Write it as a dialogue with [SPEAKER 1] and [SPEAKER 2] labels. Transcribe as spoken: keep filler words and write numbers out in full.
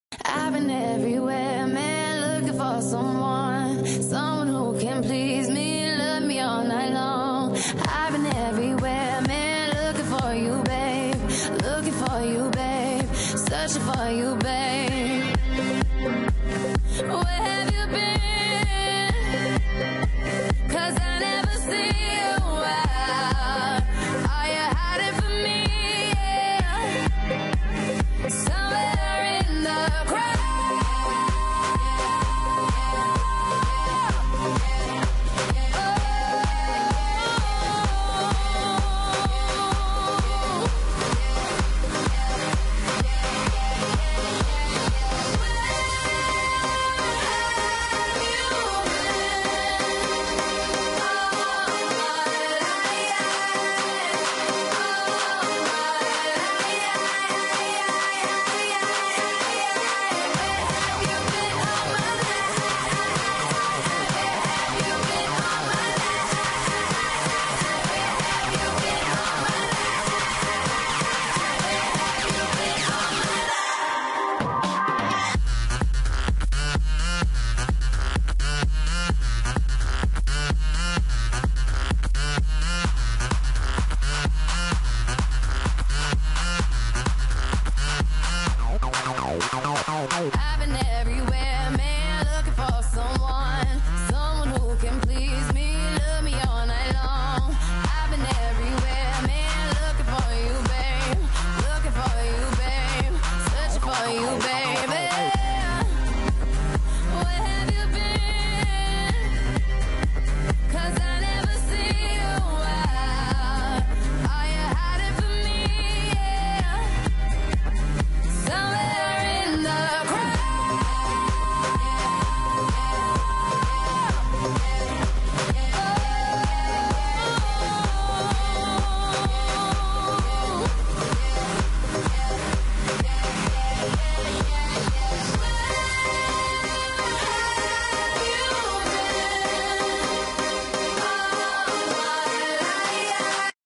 [SPEAKER 1] I've been everywhere, man, looking for someone, someone who can please me, love me all night long. I've been everywhere, man, looking for you, babe, looking for you, babe, searching for you, babe. Where have you been? 'Cause I never see you out. Are you hiding from me? Yeah. Somewhere in the crowd. I've been everywhere, man, looking for someone.